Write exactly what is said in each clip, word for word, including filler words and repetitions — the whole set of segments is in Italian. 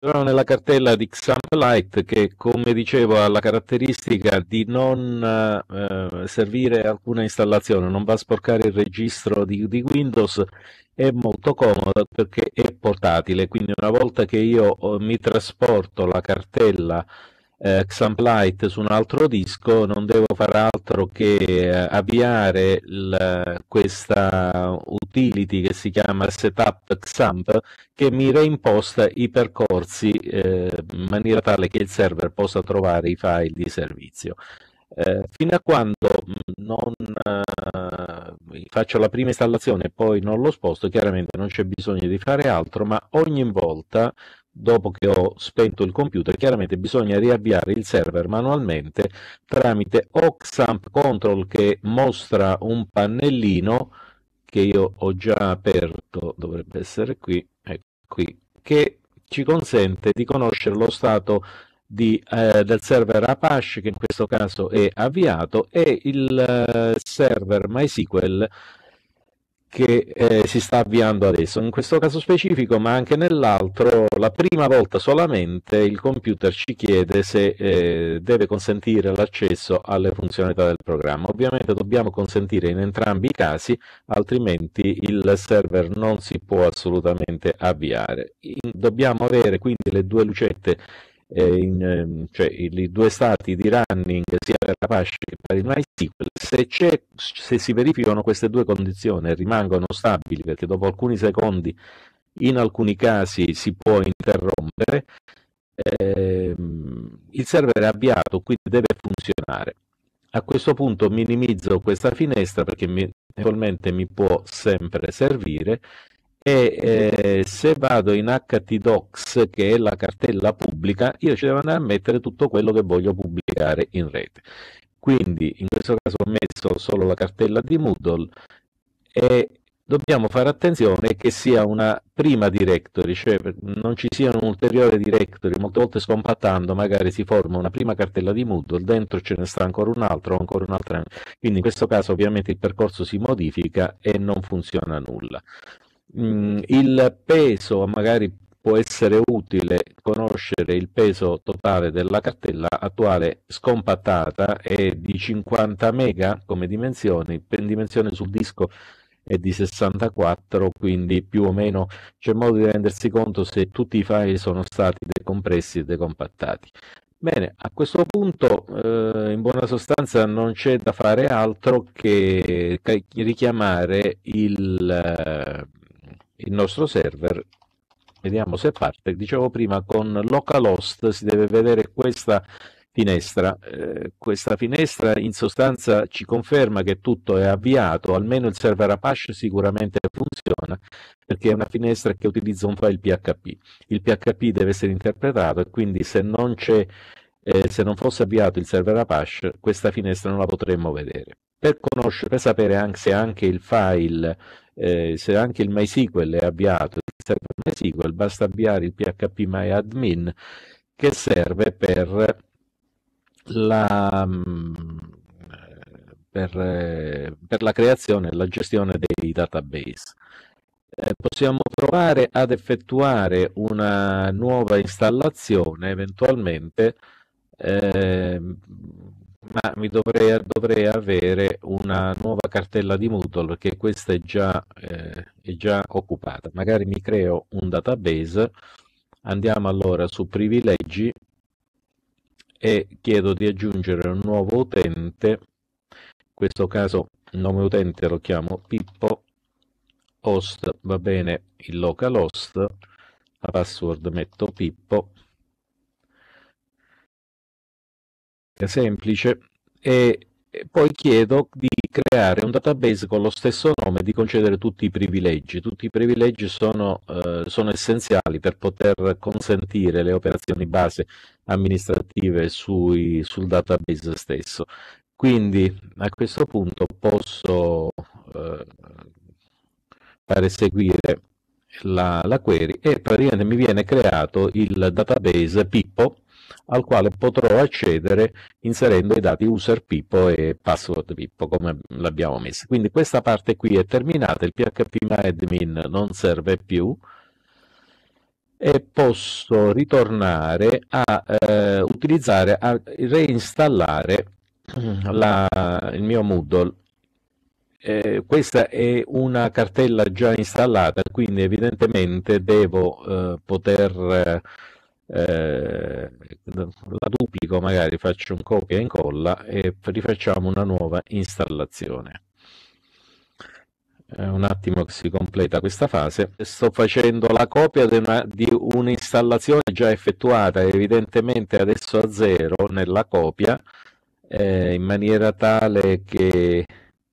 Però nella cartella di Xampp Lite che, come dicevo, ha la caratteristica di non eh, servire alcuna installazione, non va a sporcare il registro di, di Windows, è molto comoda perché è portatile, quindi una volta che io oh, mi trasporto la cartella eh, Xampp Lite su un altro disco, non devo fare altro che eh, avviare il, questa utility che si chiama Setup Xampp, che mi reimposta i percorsi eh, in maniera tale che il server possa trovare i file di servizio. Eh, fino a quando non eh, faccio la prima installazione e poi non lo sposto, chiaramente non c'è bisogno di fare altro, ma ogni volta dopo che ho spento il computer, chiaramente bisogna riavviare il server manualmente tramite o Xampp Control, che mostra un pannellino che io ho già aperto, dovrebbe essere qui, ecco qui, che ci consente di conoscere lo stato di, eh, del server Apache, che in questo caso è avviato, e il eh, server MySQL che eh, si sta avviando adesso. In questo caso specifico, ma anche nell'altro, la prima volta solamente il computer ci chiede se eh, deve consentire l'accesso alle funzionalità del programma. Ovviamente dobbiamo consentire in entrambi i casi, altrimenti il server non si può assolutamente avviare. In, dobbiamo avere quindi le due lucette, eh, in, eh, cioè i due stati di running sia per Apache che per il MySQL. Se, c'è, se si verificano queste due condizioni e rimangono stabili, perché dopo alcuni secondi in alcuni casi si può interrompere, ehm, il server è avviato, quindi deve funzionare. A questo punto minimizzo questa finestra perché mi, eventualmente mi può sempre servire, e eh, se vado in htdocs, che è la cartella pubblica, io ci devo andare a mettere tutto quello che voglio pubblicare in rete. Quindi in questo caso ho messo solo la cartella di Moodle, e dobbiamo fare attenzione che sia una prima directory, cioè non ci sia un ulteriore directory. Molte volte scompattando magari si forma una prima cartella di Moodle, dentro ce ne sta ancora un altro, ancora un'altra, quindi in questo caso ovviamente il percorso si modifica e non funziona nulla. Mm, il peso, magari può essere utile conoscere il peso totale della cartella attuale scompattata, è di cinquanta mega come dimensioni, per dimensione sul disco è di sessantaquattro, quindi più o meno c'è modo di rendersi conto se tutti i file sono stati decompressi e decompattati. Bene, a questo punto eh, in buona sostanza non c'è da fare altro che richiamare il, eh, il nostro server. Vediamo se parte. Dicevo prima, con localhost si deve vedere questa finestra. Eh, questa finestra in sostanza ci conferma che tutto è avviato, almeno il server Apache sicuramente funziona, perché è una finestra che utilizza un file P H P. Il P H P deve essere interpretato, e quindi se non c'è, eh, se non fosse avviato il server Apache, questa finestra non la potremmo vedere. Per conoscere, per sapere anche se anche il file, eh, se anche il MySQL è avviato, il server MySQL, basta avviare il phpMyAdmin, che serve per la, per, eh, per la creazione e la gestione dei database. Eh, possiamo provare ad effettuare una nuova installazione eventualmente, eh, ma mi dovrei, dovrei avere una nuova cartella di Moodle, perché questa è già, eh, è già occupata. Magari mi creo un database. Andiamo allora su privilegi e chiedo di aggiungere un nuovo utente. In questo caso il nome utente lo chiamo Pippo, host va bene il localhost, la password metto Pippo, è semplice, e poi chiedo di creare un database con lo stesso nome e di concedere tutti i privilegi. Tutti i privilegi sono, eh, sono essenziali per poter consentire le operazioni base amministrative sui, sul database stesso. Quindi a questo punto posso eh, fare eseguire la, la query, e praticamente mi viene creato il database Pippo, al quale potrò accedere inserendo i dati user Pippo e password Pippo, come l'abbiamo messo. Quindi questa parte qui è terminata, il phpMyAdmin non serve più, e posso ritornare a eh, utilizzare, a reinstallare la, il mio Moodle. Eh, questa è una cartella già installata, quindi evidentemente devo eh, poter eh, la duplico, magari faccio un copia e incolla e rifacciamo una nuova installazione. Eh, un attimo che si completa questa fase. Sto facendo la copia di un'installazione già effettuata, evidentemente adesso a zero nella copia, eh, in maniera tale che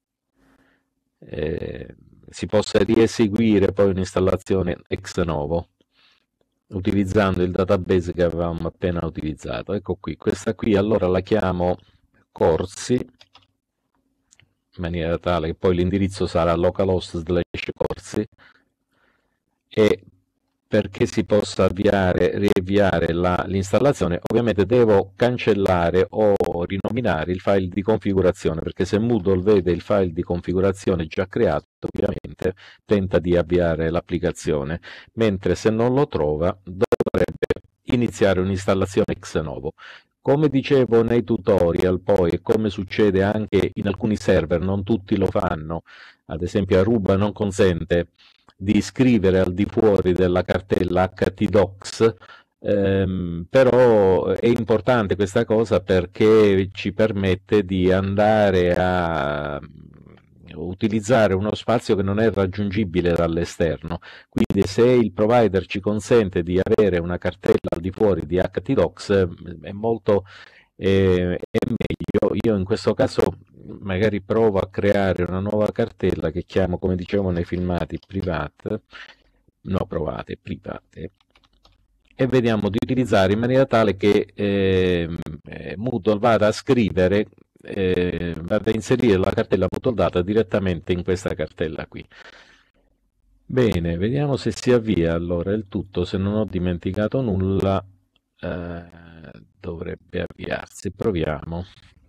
eh, si possa rieseguire poi un'installazione ex novo utilizzando il database che avevamo appena utilizzato. Ecco qui, questa qui allora la chiamo corsi, in maniera tale che poi l'indirizzo sarà localhost slash corsi, e perché si possa avviare, riavviare l'installazione, ovviamente devo cancellare o rinominare il file di configurazione, perché se Moodle vede il file di configurazione già creato, ovviamente tenta di avviare l'applicazione, mentre se non lo trova dovrebbe iniziare un'installazione ex novo. Come dicevo nei tutorial poi, e come succede anche in alcuni server, non tutti lo fanno, ad esempio Aruba non consente di scrivere al di fuori della cartella htdocs, ehm, però è importante questa cosa perché ci permette di andare a utilizzare uno spazio che non è raggiungibile dall'esterno, quindi se il provider ci consente di avere una cartella al di fuori di htdocs è molto eh, è meglio. Io in questo caso magari provo a creare una nuova cartella che chiamo, come dicevo nei filmati, private, no provate, private, e vediamo di utilizzare in maniera tale che eh, Moodle vada a scrivere, eh, vada a inserire la cartella Moodle Data direttamente in questa cartella qui. Bene, vediamo se si avvia allora il tutto, se non ho dimenticato nulla eh, dovrebbe avviarsi, proviamo.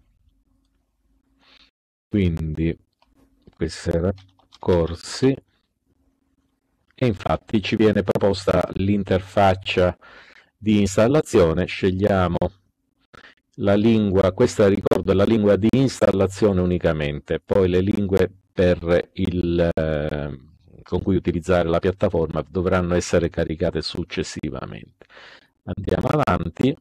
Quindi questo era corsi e infatti ci viene proposta l'interfaccia di installazione, scegliamo la lingua, questa ricordo è la lingua di installazione unicamente, poi le lingue per il, eh, con cui utilizzare la piattaforma dovranno essere caricate successivamente. Andiamo avanti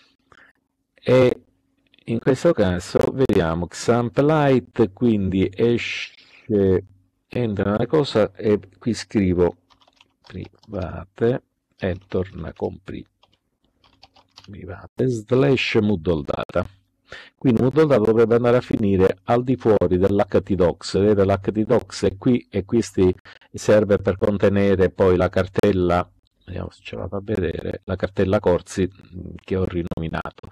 e in questo caso vediamo Xamplite, quindi esce, entra una cosa e qui scrivo private e torna con private slash Moodle Data. Quindi Moodle Data dovrebbe andare a finire al di fuori dell'htdocs. Vedete, l'htdocs è qui e questo serve per contenere poi la cartella, vediamo se ce la fa vedere, la cartella corsi che ho rinominato.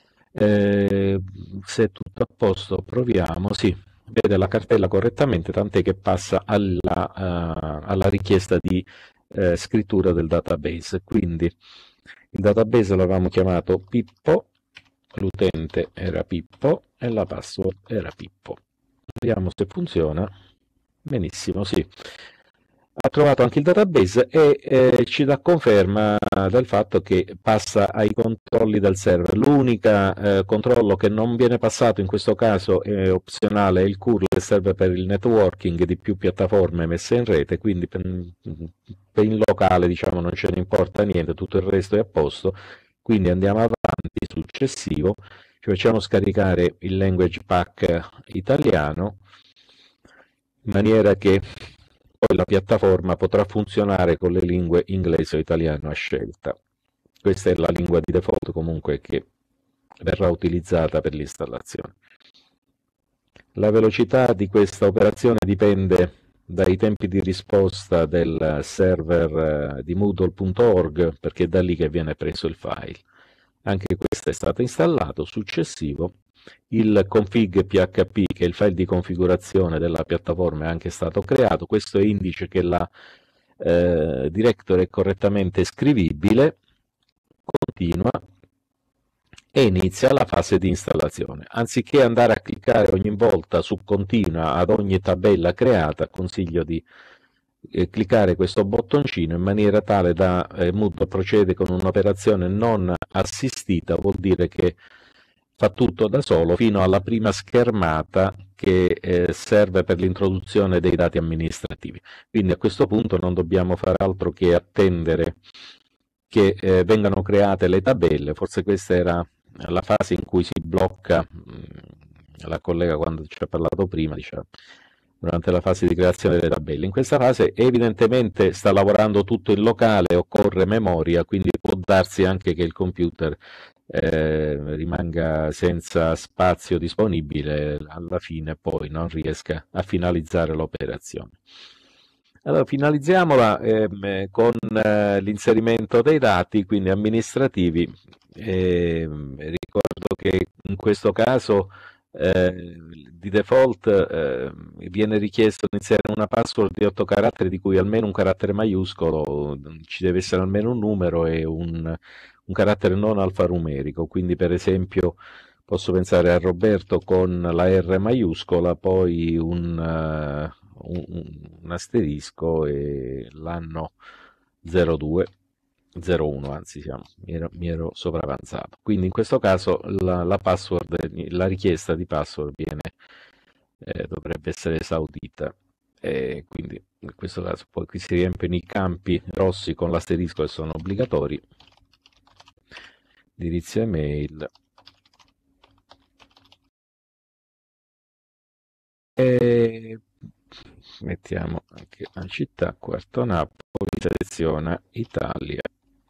Eh, se è tutto a posto proviamo, sì, vede la cartella correttamente, tant'è che passa alla, uh, alla richiesta di uh, scrittura del database. Quindi il database l'avevamo chiamato Pippo, l'utente era Pippo e la password era Pippo. Vediamo se funziona. Benissimo, sì. Ha trovato anche il database e eh, ci dà conferma del fatto che passa ai controlli del server. L'unico eh, controllo che non viene passato in questo caso è opzionale, è il curl che serve per il networking di più piattaforme messe in rete, quindi per, per in locale diciamo non ce ne importa niente, tutto il resto è a posto. Quindi andiamo avanti, successivo, ci facciamo scaricare il language pack italiano in maniera che poi la piattaforma potrà funzionare con le lingue inglese o italiano a scelta. Questa è la lingua di default comunque che verrà utilizzata per l'installazione. La velocità di questa operazione dipende dai tempi di risposta del server di moodle punto org, perché è da lì che viene preso il file. Anche questo è stato installato. Successivo, il config P H P, che è il file di configurazione della piattaforma, è anche stato creato. Questo è indice che la eh, directory è correttamente scrivibile. Continua e inizia la fase di installazione. Anziché andare a cliccare ogni volta su continua ad ogni tabella creata, consiglio di eh, cliccare questo bottoncino in maniera tale da eh, Moodle procede con un'operazione non assistita, vuol dire che fa tutto da solo fino alla prima schermata che eh, serve per l'introduzione dei dati amministrativi. Quindi a questo punto non dobbiamo fare altro che attendere che eh, vengano create le tabelle. Forse questa era la fase in cui si blocca, mh, la collega quando ci ha parlato prima diceva durante la fase di creazione delle tabelle. In questa fase evidentemente sta lavorando tutto in locale, occorre memoria, quindi può darsi anche che il computer eh, rimanga senza spazio disponibile, alla fine poi non riesca a finalizzare l'operazione. Allora, finalizziamola ehm, con eh, l'inserimento dei dati, quindi amministrativi. Ehm, ricordo che in questo caso eh, di default eh, viene richiesto di inserire una password di otto caratteri, di cui almeno un carattere maiuscolo, ci deve essere almeno un numero e un, un carattere non alfanumerico. Quindi, per esempio, posso pensare a Roberto con la R maiuscola, poi un, uh, un, un asterisco e l'anno zero due, zero uno, anzi siamo, mi, ero, mi ero sopravanzato. Quindi in questo caso la, la password, la richiesta di password viene, eh, dovrebbe essere esaudita. E quindi in questo caso poi qui si riempiono i campi rossi con l'asterisco che sono obbligatori, indirizzo email. E mettiamo anche la città, Quarto Napoli, seleziona Italia.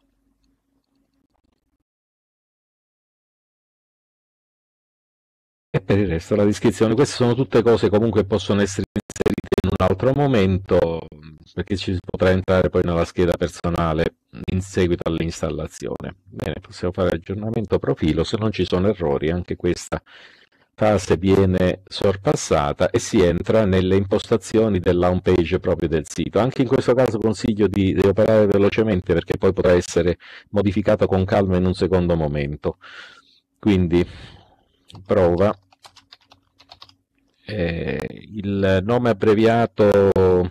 E per il resto la descrizione. Queste sono tutte cose comunque che possono essere inserite in un altro momento, perché ci si potrà entrare poi nella scheda personale in seguito all'installazione. Bene, possiamo fare aggiornamento profilo, se non ci sono errori anche questa fase viene sorpassata e si entra nelle impostazioni della home page proprio del sito. Anche in questo caso consiglio di, di operare velocemente, perché poi potrà essere modificato con calma in un secondo momento. Quindi prova. Eh, il nome abbreviato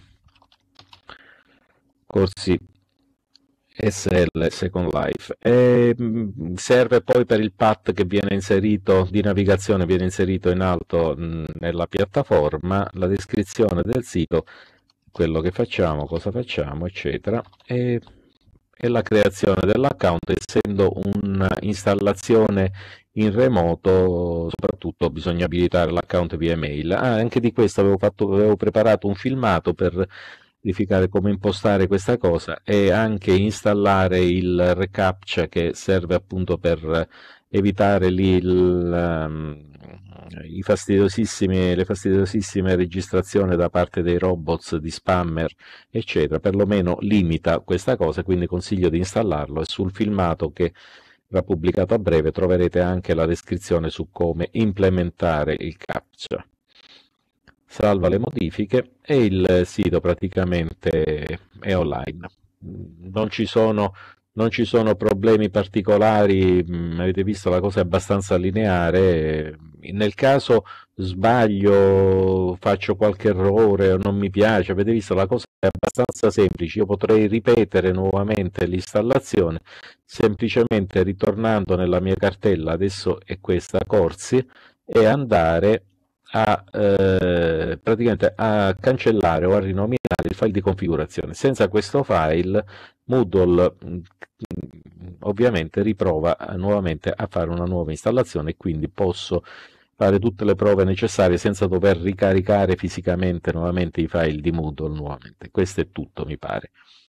corsi S L Second Life e mh, serve poi per il path che viene inserito di navigazione, viene inserito in alto mh, nella piattaforma, la descrizione del sito, quello che facciamo, cosa facciamo, eccetera, e, e la creazione dell'account. Essendo un'installazione in remoto, soprattutto bisogna abilitare l'account via email. Ah, anche di questo avevo, fatto, avevo preparato un filmato per verificare come impostare questa cosa e anche installare il reCAPTCHA, che serve appunto per evitare lì il, um, i fastidiosissimi, le fastidiosissime registrazioni da parte dei robots di spammer, eccetera. Perlomeno limita questa cosa, quindi consiglio di installarlo, e sul filmato che verrà pubblicato a breve troverete anche la descrizione su come implementare il CAPTCHA. Salva le modifiche e il sito praticamente è online. Non ci sono, non ci sono problemi particolari, mh, avete visto, la cosa è abbastanza lineare. Nel caso sbaglio, faccio qualche errore o non mi piace, avete visto, la cosa è abbastanza semplice. Io potrei ripetere nuovamente l'installazione semplicemente ritornando nella mia cartella, adesso è questa, corsi, e andare a eh, praticamente a cancellare o a rinominare il file di configurazione. Senza questo file Moodle mh, ovviamente riprova nuovamente a fare una nuova installazione, e quindi posso fare tutte le prove necessarie senza dover ricaricare fisicamente nuovamente i file di Moodle nuovamente. Questo è tutto, mi pare.